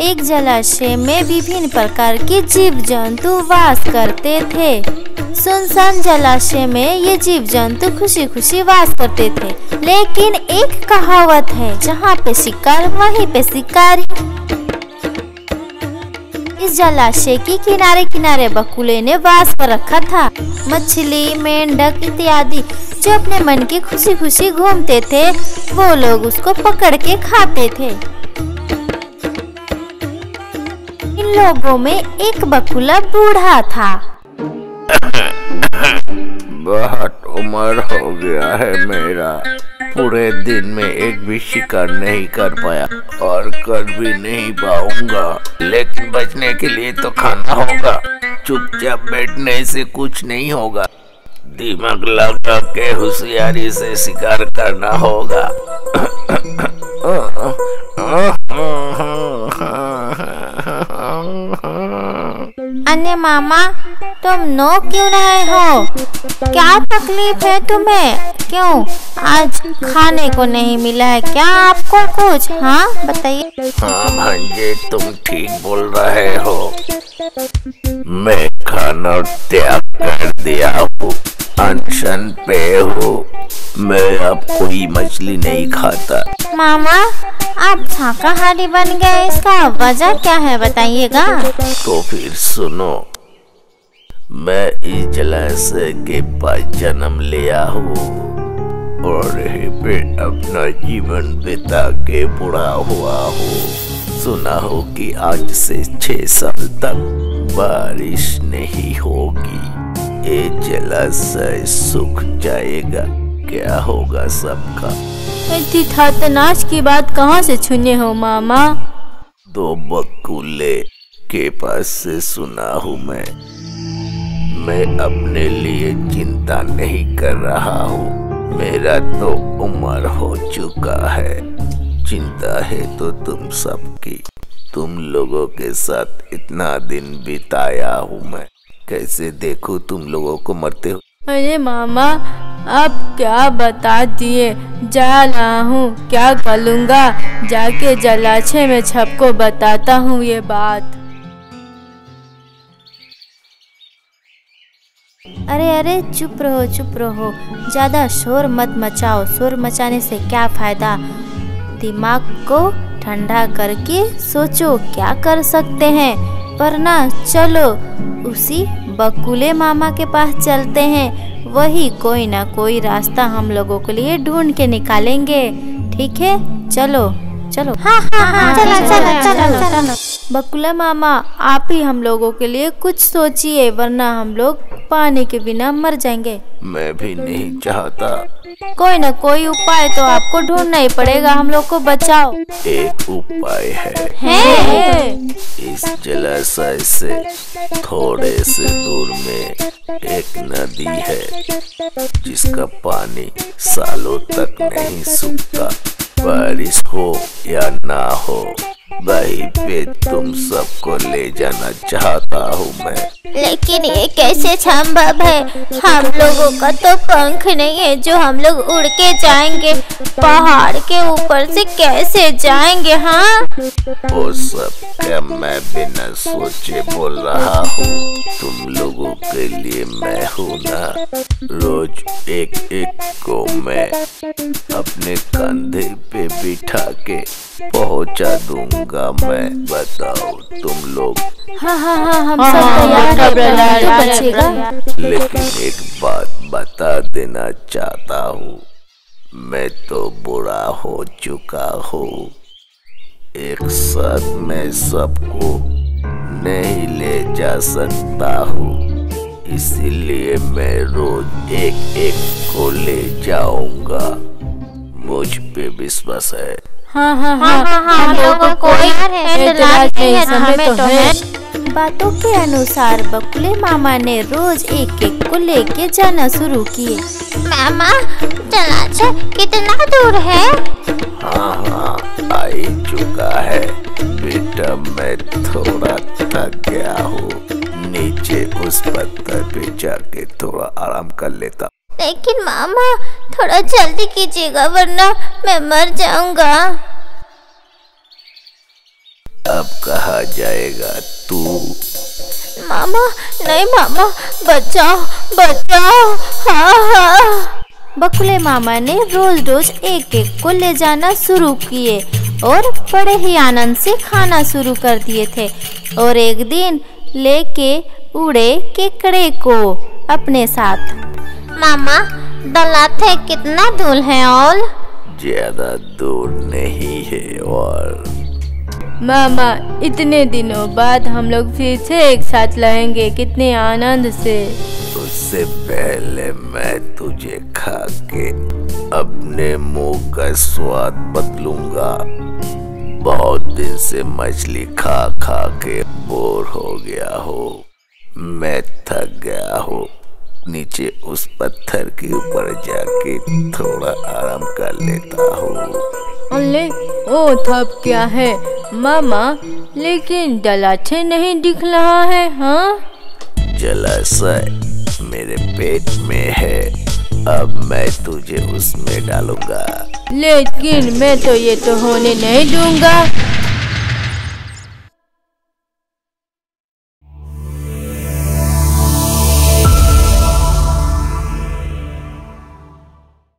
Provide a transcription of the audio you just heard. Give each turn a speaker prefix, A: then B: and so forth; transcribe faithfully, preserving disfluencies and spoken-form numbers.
A: एक जलाशय में विभिन्न प्रकार के जीव जंतु वास करते थे। सुनसान जलाशय में ये जीव जंतु खुशी खुशी वास करते थे। लेकिन एक कहावत है, जहाँ पे शिकार वहीं पे शिकारी। इस जलाशय की किनारे किनारे बकुले ने वास पर रखा था। मछली, मेंढक इत्यादि जो अपने मन की खुशी खुशी घूमते थे, वो लोग उसको पकड़ के खाते थे। इन लोगों में एक बकुला बूढ़ा था।
B: बहुत उम्र हो गया है मेरा, पूरे दिन में एक भी शिकार नहीं कर पाया और कर भी नहीं पाऊंगा। लेकिन बचने के लिए तो खाना होगा, चुपचाप बैठने से कुछ नहीं होगा, दिमाग लगा के होशियारी से शिकार करना होगा।
A: अन्य मामा, तुम नो क्यों रहे हो? क्या तकलीफ है तुम्हें? क्यों आज खाने को नहीं मिला है क्या आपको कुछ? हाँ बताइए।
B: हाँ भांजे, तुम ठीक बोल रहे हो। मैं खाना त्याग कर दिया हूँ, अनशन पे हूँ। मैं अब कोई मछली नहीं खाता।
A: मामा, आप शाकाहारी बन गए, इसका वजह क्या है बताइएगा?
B: तो फिर सुनो, मैं इस जलाशय के पास जन्म लिया हूँ और यहीं पे अपना जीवन बिता के बूढ़ा हुआ हूँ। सुना हो कि आज से छह साल तक बारिश नहीं होगी, ये जलाशय सूख जाएगा। क्या होगा सबका?
A: इतनी खतरनाक की बात कहाँ से सुने हो मामा?
B: दो बकुले के पास से सुना हूँ मैं। मैं अपने लिए चिंता नहीं कर रहा हूँ, मेरा तो उम्र हो चुका है। चिंता है तो तुम सबकी, तुम लोगों के साथ इतना दिन बिताया हूँ मैं, कैसे देखूं तुम लोगों को मरते हो।
A: अरे मामा, आप क्या बता दिए, जा रहा हूँ, क्या करूँगा, जाके जलाशय में सबको बताता हूँ ये बात। अरे अरे चुप रहो चुप रहो, ज्यादा शोर मत मचाओ, शोर मचाने से क्या फायदा। दिमाग को ठंडा करके सोचो क्या कर सकते हैं, वरना चलो उसी बकुले मामा के पास चलते हैं, वही कोई ना कोई रास्ता हम लोगों के लिए ढूंढ के निकालेंगे। ठीक है, चलो चलो। हाँ हाँ हाँ, चलो चलो चलो चलो। बकुला मामा, आप ही हम लोगों के लिए कुछ सोचिए, वरना हम लोग पानी के बिना मर जाएंगे।
B: मैं भी नहीं चाहता।
A: कोई ना कोई उपाय तो आपको ढूंढना ही पड़ेगा, हम लोग को बचाओ।
B: एक उपाय है,
A: है?
B: इस जलाशय से थोड़े से दूर में एक नदी है, जिसका पानी सालों तक नहीं सूखता। बारिश हो या ना हो, वहीं पे तुम सबको ले जाना चाहता हूँ मैं।
A: लेकिन ये कैसे संभव है? हम लोगों का तो पंख नहीं है जो हम लोग उड़ के जाएंगे, पहाड़ के ऊपर से कैसे जाएंगे? हाँ,
B: वो सब क्या मैं बिना सोचे बोल रहा हूँ? तुम लोगों के लिए मैं हूँ ना। रोज एक एक को मैं अपने कंधे पे बिठा के पहुँचा दूंगा मैं। बताओ तुम लोग?
A: हाँ हाँ हाँ, हम सब तैयार है।
B: लेकिन एक बात बता देना चाहता हूँ, मैं तो बुरा हो चुका हूँ, एक साथ मैं सबको नहीं ले जा सकता हूँ, इसीलिए मैं रोज एक एक को ले जाऊंगा। मुझ पे विश्वास है?
A: हाँ हाँ हाँ, हाँ, हाँ हम लोगों को तो है। बातों के अनुसार बकुले मामा ने रोज एक एक को लेके जाना शुरू किए। मामा, जलाशय कितना दूर है?
B: हाँ हाँ, आ ही चुका है बेटा, मैं थोड़ा थक गया हूँ, नीचे उस पत्थर पे जाके थोड़ा आराम कर लेता।
A: लेकिन मामा थोड़ा जल्दी कीजिएगा, वरना मैं मर जाऊंगा।
B: अब कहाँ जाएगा तू?
A: मामा, नहीं मामा, बचाओ बचाओ, हाँ हाँ। बकुले मामा ने रोज रोज एक एक को ले जाना शुरू किए और बड़े ही आनंद से खाना शुरू कर दिए थे। और एक दिन लेके उड़े केकड़े को अपने साथ। मामा, दलाते कितना दूर है? और
B: ज्यादा दूर नहीं है। और
C: मामा, इतने दिनों बाद हम लोग फिर से एक साथ रहेंगे, कितने आनंद से।
B: उससे पहले मैं तुझे खा के अपने मुंह का स्वाद बदलूंगा। बहुत दिन से मछली खा खा के बोर हो गया हो। मैं थक गया हूँ। नीचे उस पत्थर के ऊपर जाके थोड़ा आराम कर लेता हूँ।
C: अरे ओ तब क्या है मामा, लेकिन जलाशय नहीं दिख रहा है। हाँ,
B: जलाशय मेरे पेट में है, अब मैं तुझे उसमें डालूंगा।
C: लेकिन मैं तो ये तो होने नहीं दूंगा।